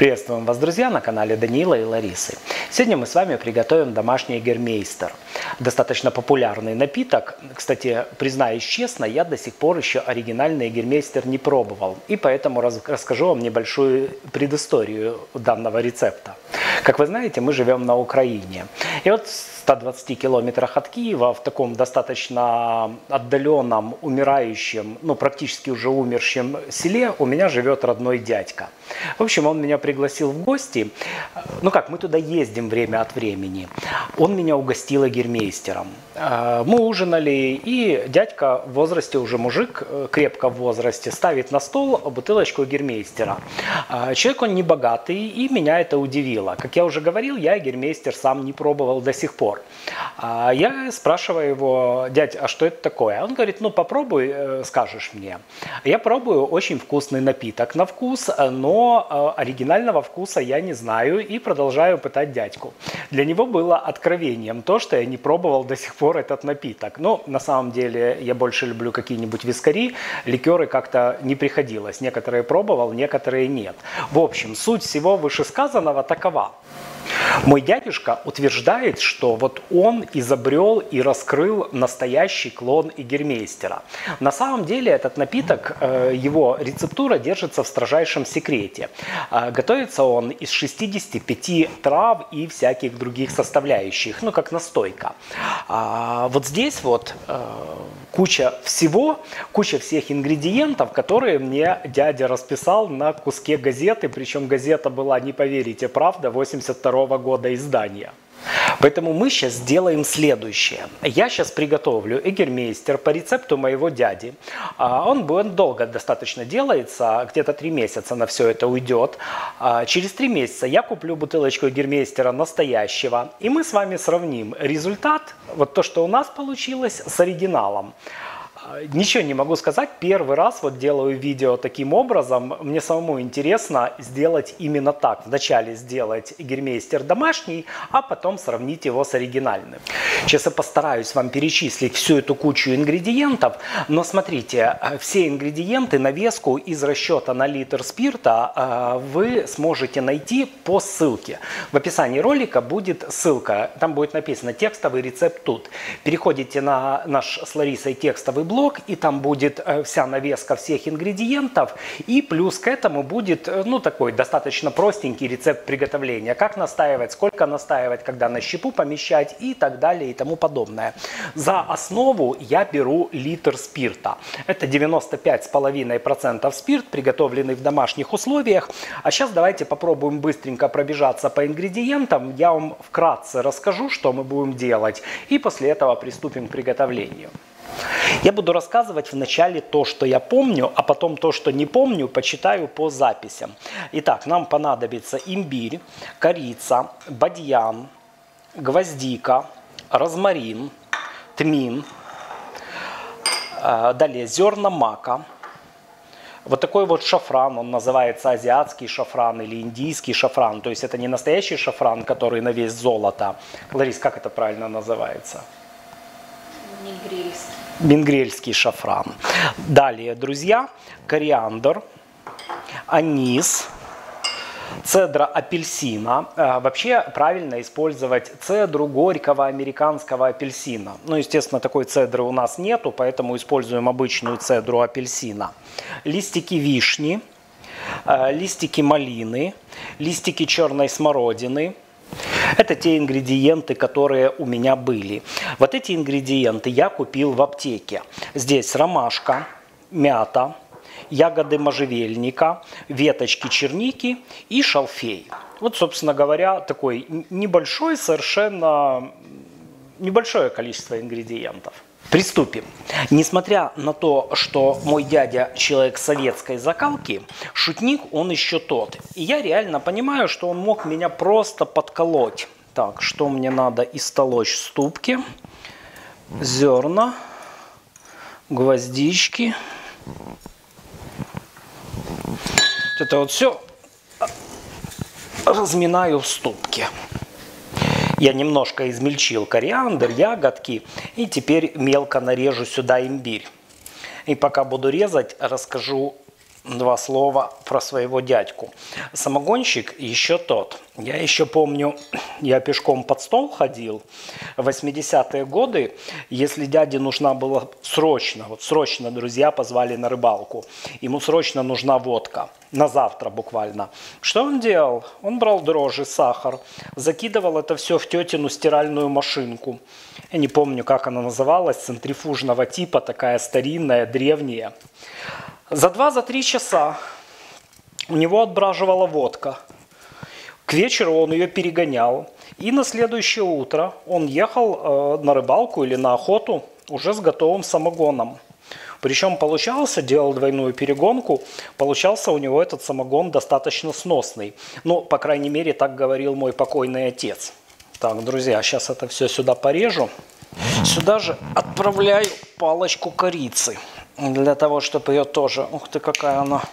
Приветствуем вас, друзья, на канале Даниила и Ларисы. Сегодня мы с вами приготовим домашний егермейстер. Достаточно популярный напиток. Кстати, признаюсь честно, я до сих пор еще оригинальный егермейстер не пробовал. И поэтому расскажу вам небольшую предысторию данного рецепта. Как вы знаете, мы живем на Украине. И вот в 120 километрах от Киева, в таком достаточно отдаленном, умирающем, практически уже умершем селе, у меня живет родной дядька. В общем, он меня пригласил в гости. Мы туда ездим время от времени. Он меня угостил егермейстером. Мы ужинали, и дядька в возрасте, уже мужик, крепко в возрасте, ставит на стол бутылочку егермейстера. Человек он не богатый, и меня это удивило. Как я уже говорил, я егермейстер сам не пробовал до сих пор. Я спрашиваю его: дядь, а что это такое? Он говорит: попробуй, скажешь мне. Я пробую, очень вкусный напиток на вкус, но оригинального вкуса я не знаю, и продолжаю пытать дядьку. Для него было откровением то, что я не пробовал до сих пор этот напиток. Но на самом деле я больше люблю какие-нибудь вискари, ликеры как-то не приходилось. Некоторые пробовал, некоторые нет. В общем, суть всего вышесказанного такова. Мой дядюшка утверждает, что вот он изобрел и раскрыл настоящий клон егермейстера. На самом деле этот напиток, его рецептура держится в строжайшем секрете. Готовится он из 65 трав и всяких других составляющих, как настойка. Вот здесь вот куча всего, куча всех ингредиентов, которые мне дядя расписал на куске газеты. Причем газета была, не поверите, правда, 82-го года издания. Поэтому мы сейчас сделаем следующее. Я сейчас приготовлю егермейстер по рецепту моего дяди. Он долго достаточно делается, где-то 3 месяца на все это уйдет. Через 3 месяца я куплю бутылочку егермейстера настоящего, и мы с вами сравним результат, вот то, что у нас получилось, с оригиналом. Ничего не могу сказать, первый раз вот делаю видео таким образом. Мне самому интересно сделать именно так. Вначале сделать егермейстер домашний, а потом сравнить его с оригинальным. Сейчас я постараюсь вам перечислить всю эту кучу ингредиентов, но смотрите, все ингредиенты на веску из расчета на литр спирта вы сможете найти по ссылке. В описании ролика будет ссылка, там будет написано «Текстовый рецепт тут». Переходите на наш с Ларисой текстовый блог, и там будет вся навеска всех ингредиентов, и плюс к этому будет, такой достаточно простенький рецепт приготовления. Как настаивать, сколько настаивать, когда на щепу помещать и так далее и тому подобное. За основу я беру литр спирта. Это 95,5% спирт, приготовленный в домашних условиях. А сейчас давайте попробуем быстренько пробежаться по ингредиентам. Я вам вкратце расскажу, что мы будем делать, и после этого приступим к приготовлению. Я буду рассказывать вначале то, что я помню, а потом то, что не помню, почитаю по записям. Итак, нам понадобится имбирь, корица, бадьян, гвоздика, розмарин, тмин, далее зерна мака. Вот такой вот шафран, он называется азиатский шафран или индийский шафран. То есть это не настоящий шафран, который на вес золота. Ларис, как это правильно называется? Мингрельский. Мингрельский шафран. Далее, друзья, кориандр, анис, цедра апельсина. Вообще правильно использовать цедру горького американского апельсина. Естественно, такой цедры у нас нету, поэтому используем обычную цедру апельсина. Листики вишни, листики малины, листики черной смородины. Это те ингредиенты, которые у меня были. Вот эти ингредиенты я купил в аптеке. Здесь ромашка, мята, ягоды можжевельника, веточки черники и шалфей. Вот, собственно говоря, такой совершенно небольшое количество ингредиентов. Приступим. Несмотря на то, что мой дядя человек советской закалки, шутник он еще тот. И я реально понимаю, что он мог меня просто подколоть. Так, что мне надо истолочь в ступке? Зерна, гвоздички. Это вот все разминаю в ступке. Я немножко измельчил кориандр, ягодки, и теперь мелко нарежу сюда имбирь. И пока буду резать, расскажу два слова про своего дядьку. Самогонщик еще тот. Я еще помню, я пешком под стол ходил. В 80-е годы, если дяде нужна была срочно, друзья позвали на рыбалку, ему срочно нужна водка, на завтра буквально. Что он делал? Он брал дрожжи, сахар, закидывал это все в тетину стиральную машинку. Я не помню, как она называлась, центрифужного типа, такая старинная, древняя. За 2-3 часа у него отбраживала водка. К вечеру он ее перегонял. И на следующее утро он ехал на рыбалку или на охоту уже с готовым самогоном. Причем делал двойную перегонку, получался у него этот самогон достаточно сносный. Ну, по крайней мере, так говорил мой покойный отец. Так, друзья, сейчас это все сюда порежу. Сюда же отправляю палочку корицы. Для того, чтобы ее тоже... Ух ты, какая она...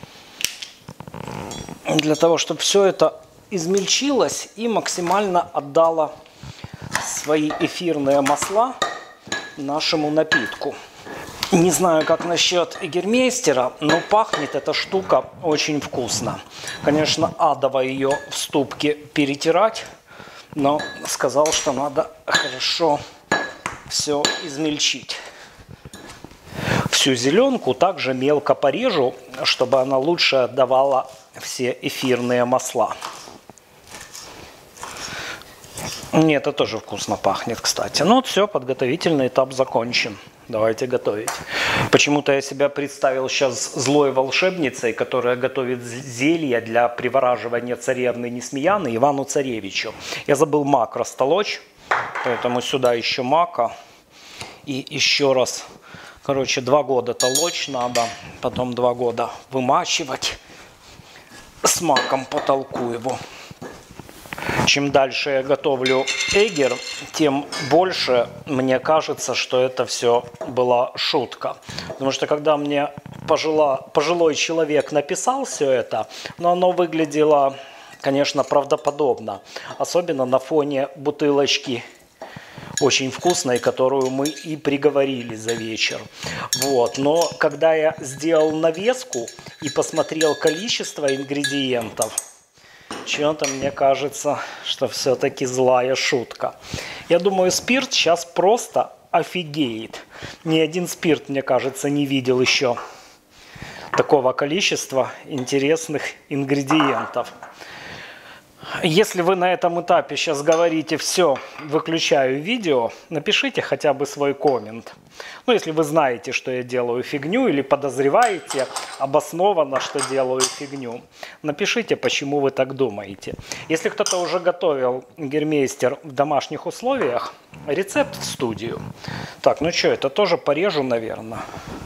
Для того, чтобы все это измельчилось и максимально отдало свои эфирные масла нашему напитку. Не знаю, как насчет эгермейстера, но пахнет эта штука очень вкусно. Конечно, адово ее в ступке перетирать, но сказал, что надо хорошо все измельчить. Всю зеленку также мелко порежу, чтобы она лучше отдавала все эфирные масла. Нет, это тоже вкусно пахнет, кстати. Ну вот все, подготовительный этап закончен. Давайте готовить. Почему-то я себя представил сейчас злой волшебницей, которая готовит зелье для привораживания царевны Несмеяны Ивану Царевичу. Я забыл мак растолочь, поэтому сюда еще мака. И еще раз, короче, 2 года толочь надо, потом 2 года вымачивать. С маком потолку его. Чем дальше я готовлю эгер, тем больше мне кажется, что это все была шутка. Потому что когда мне пожилой человек написал все это, но оно выглядело, конечно, правдоподобно. Особенно на фоне бутылочки очень вкусной, которую мы и приговорили за вечер. Вот. Но когда я сделал навеску и посмотрел количество ингредиентов, что-то мне кажется, что все-таки злая шутка. Я думаю, спирт сейчас просто офигеет. Ни один спирт, мне кажется, не видел еще такого количества интересных ингредиентов. Если вы на этом этапе сейчас говорите «все, выключаю видео», напишите хотя бы свой коммент. Ну, если вы знаете, что я делаю фигню, или подозреваете обоснованно, что делаю фигню, напишите, почему вы так думаете. Если кто-то уже готовил эгермейстер в домашних условиях, рецепт в студию. Так, ну что, это тоже порежу, наверное,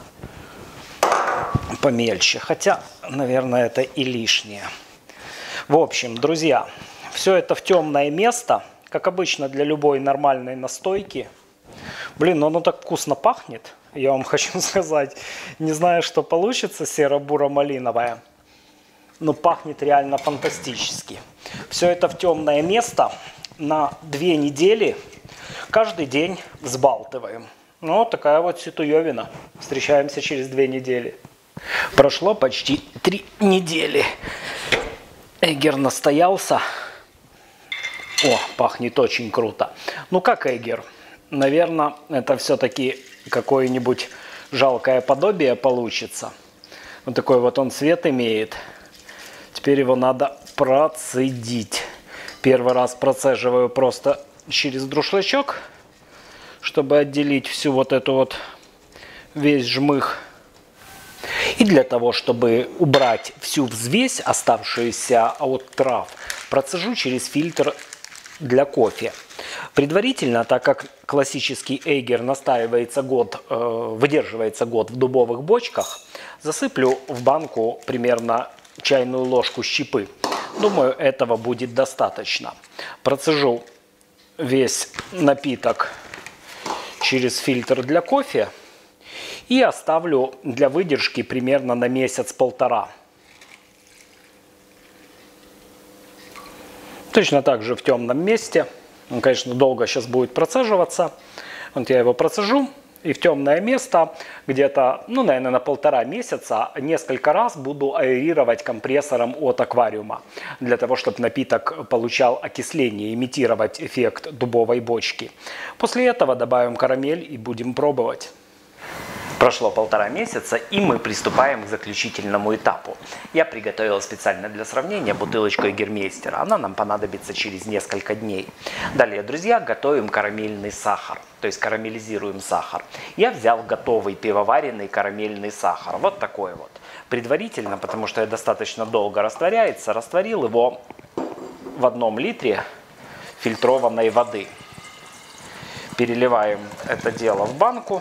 помельче. Хотя, наверное, это и лишнее. В общем, друзья, все это в темное место, как обычно для любой нормальной настойки. Блин, оно так вкусно пахнет, я вам хочу сказать. Не знаю, что получится серо-буро-малиновое, но пахнет реально фантастически. Все это в темное место на 2 недели, каждый день взбалтываем. Ну, вот такая вот ситуевина. Встречаемся через 2 недели. Прошло почти 3 недели. Эгер настоялся. О, пахнет очень круто. Ну как эгер? Наверное, это все-таки какое-нибудь жалкое подобие получится. Вот такой вот он цвет имеет. Теперь его надо процедить. Первый раз процеживаю просто через друшлачок, чтобы отделить всю вот эту вот весь жмых. И для того, чтобы убрать всю взвесь, оставшуюся от трав, процежу через фильтр для кофе. Предварительно, так как классический эгер выдерживается год в дубовых бочках, засыплю в банку примерно чайную ложку щепы. Думаю, этого будет достаточно. Процежу весь напиток через фильтр для кофе и оставлю для выдержки примерно на месяц-полтора. Точно так же в темном месте. Он, конечно, долго сейчас будет процеживаться. Вот я его процежу И в темное место где-то, ну, наверное, на 1,5 месяца несколько раз буду аэрировать компрессором от аквариума, для того, чтобы напиток получал окисление, имитировать эффект дубовой бочки. После этого добавим карамель и будем пробовать. Прошло 1,5 месяца, и мы приступаем к заключительному этапу. Я приготовил специально для сравнения бутылочку Егермейстера. Она нам понадобится через несколько дней. Далее, друзья, готовим карамельный сахар, то есть карамелизируем сахар. Я взял готовый пивоваренный карамельный сахар, вот такой вот. Предварительно, потому что достаточно долго растворяется, растворил его в 1 литре фильтрованной воды. Переливаем это дело в банку.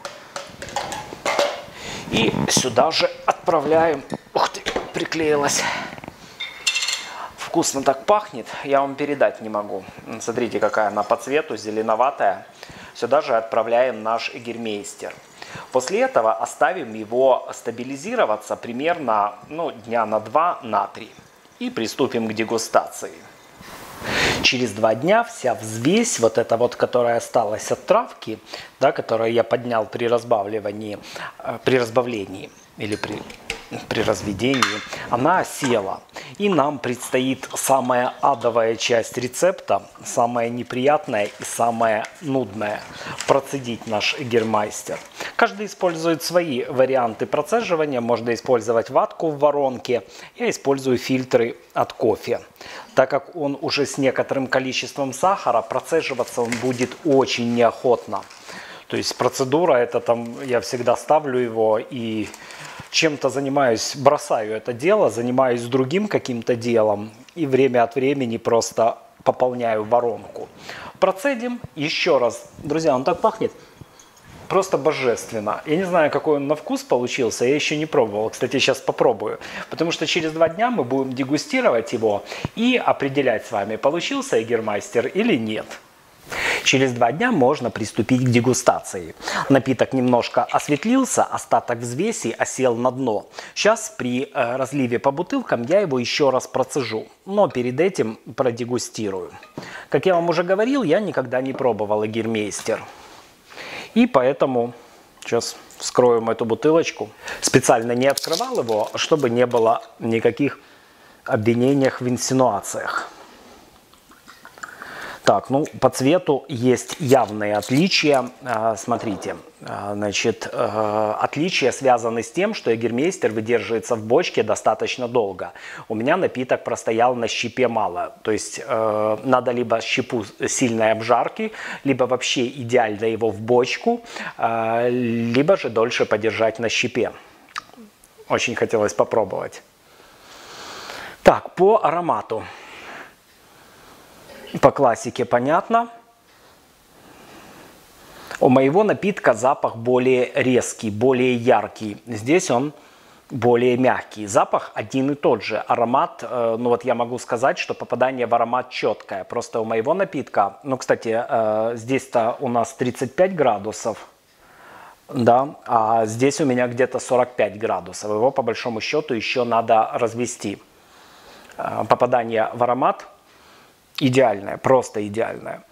И сюда же отправляем. Ух ты, приклеилась. Вкусно так пахнет, я вам передать не могу. Смотрите, какая она по цвету, зеленоватая. Сюда же отправляем наш Егермейстер. После этого оставим его стабилизироваться примерно дня на 2-3. И приступим к дегустации. Через 2 дня вся взвесь, вот эта вот, которая осталась от травки, да, которую я поднял при разбавлении или при разведении, она осела. И нам предстоит самая адовая часть рецепта, самая неприятная и самая нудная – процедить наш Егермейстер. Каждый использует свои варианты процеживания. Можно использовать ватку в воронке. Я использую фильтры от кофе. Так как он уже с некоторым количеством сахара, процеживаться он будет очень неохотно. То есть процедура, это там я всегда ставлю его и чем-то занимаюсь, бросаю это дело, занимаюсь другим каким-то делом и время от времени просто пополняю воронку. Процедим еще раз. Друзья, он так пахнет. Просто божественно. Я не знаю, какой он на вкус получился, я еще не пробовал. Кстати, сейчас попробую. Потому что через 2 дня мы будем дегустировать его и определять с вами, получился Егермейстер или нет. Через 2 дня можно приступить к дегустации. Напиток немножко осветлился, остаток взвеси осел на дно. Сейчас при разливе по бутылкам я его еще раз процежу, но перед этим продегустирую. Как я вам уже говорил, я никогда не пробовал Егермейстер. И поэтому сейчас вскроем эту бутылочку. Специально не открывал его, чтобы не было никаких обвинений в инсинуациях. Так, по цвету есть явные отличия. Смотрите, значит, отличия связаны с тем, что Егермейстер выдерживается в бочке достаточно долго. У меня напиток простоял на щепе мало. То есть надо либо щепу сильной обжарки, либо вообще идеально его в бочку, либо же дольше подержать на щепе. Очень хотелось попробовать. Так, по аромату. По классике понятно. У моего напитка запах более резкий, более яркий. Здесь он более мягкий. Запах один и тот же. Аромат, я могу сказать, что попадание в аромат четкое. Просто у моего напитка, кстати, здесь-то у нас 35 градусов. Да, а здесь у меня где-то 45 градусов. Его по большому счету еще надо развести. Попадание в аромат идеальное, просто идеальное.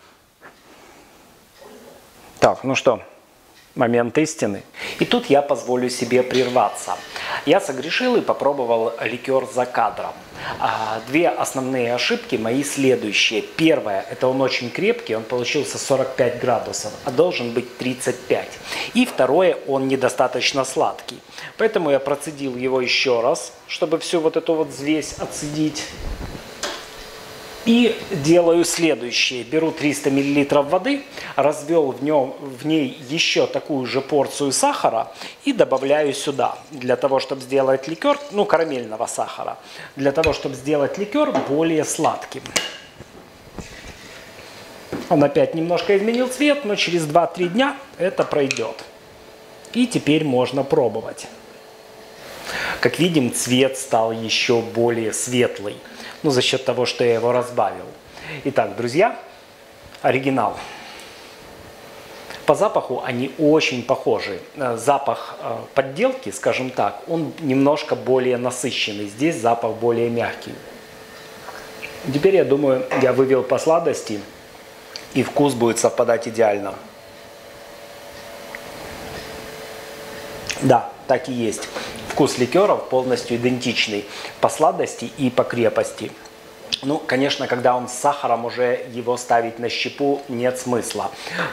Так, что, момент истины. И тут я позволю себе прерваться. Я согрешил и попробовал ликер за кадром. 2 основные ошибки мои следующие. Первое, это он очень крепкий, он получился 45 градусов, а должен быть 35. И второе, он недостаточно сладкий. Поэтому я процедил его еще раз, чтобы всю вот эту вот взвесь отцедить. И делаю следующее. Беру 300 мл воды, развел в ней еще такую же порцию сахара и добавляю сюда. Для того, чтобы сделать ликер, карамельного сахара. Для того, чтобы сделать ликер более сладким. Он опять немножко изменил цвет, но через 2-3 дня это пройдет. И теперь можно пробовать. Как видим, цвет стал еще более светлый. За счет того, что я его разбавил. Итак, друзья, оригинал. По запаху они очень похожи. Запах подделки, скажем так, он немножко более насыщенный. Здесь запах более мягкий. Теперь, я думаю, я вывел по сладости, и вкус будет совпадать идеально. Да, так и есть. Вкус ликеров полностью идентичный по сладости и по крепости. Ну, конечно, когда он с сахаром, уже его ставить на щепу нет смысла.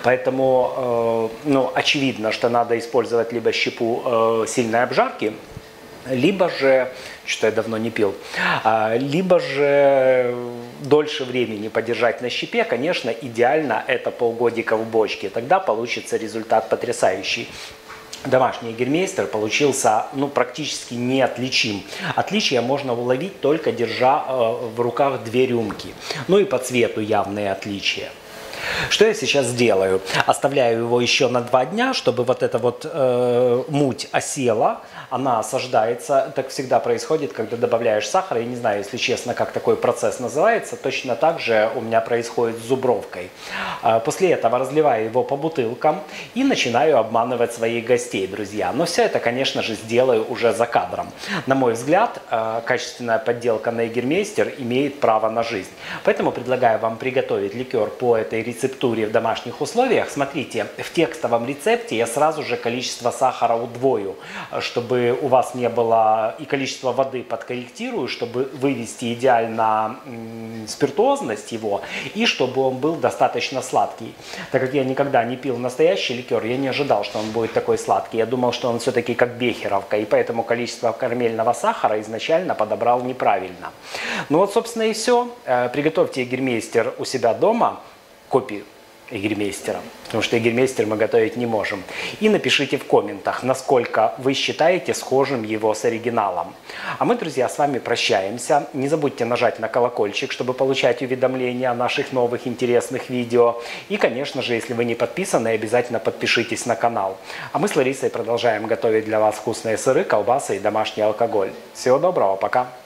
Поэтому, ну, очевидно, что надо использовать либо щепу сильной обжарки, либо же, что я давно не пил, либо же дольше времени подержать на щепе. Конечно, идеально это полгодика в бочке. Тогда получится результат потрясающий. Домашний егермейстер получился, ну, практически неотличим. Отличие можно уловить, только держа в руках 2 рюмки. Ну и по цвету явные отличия. Что я сейчас делаю? Оставляю его еще на 2 дня, чтобы вот эта вот муть осела, она осаждается. Так всегда происходит, когда добавляешь сахар. Я не знаю, если честно, как такой процесс называется. Точно так же у меня происходит с зубровкой. После этого разливаю его по бутылкам и начинаю обманывать своих гостей, друзья. Но все это, конечно же, сделаю уже за кадром. На мой взгляд, качественная подделка на егермейстер имеет право на жизнь. Поэтому предлагаю вам приготовить ликер по этой рецептуре в домашних условиях. Смотрите, в текстовом рецепте я сразу же количество сахара удвою, чтобы у вас не было, и количество воды подкорректирую, чтобы вывести идеально спиртуозность его, и чтобы он был достаточно сладкий. Так как я никогда не пил настоящий ликер, я не ожидал, что он будет такой сладкий. Я думал, что он все-таки как бехеровка, и поэтому количество карамельного сахара изначально подобрал неправильно. Ну вот, собственно, и все. Приготовьте егермейстер у себя дома, копию егермейстера, потому что егермейстер мы готовить не можем. И напишите в комментах, насколько вы считаете схожим его с оригиналом. А мы, друзья, с вами прощаемся. Не забудьте нажать на колокольчик, чтобы получать уведомления о наших новых интересных видео. И, конечно же, если вы не подписаны, обязательно подпишитесь на канал. А мы с Ларисой продолжаем готовить для вас вкусные сыры, колбасы и домашний алкоголь. Всего доброго, пока!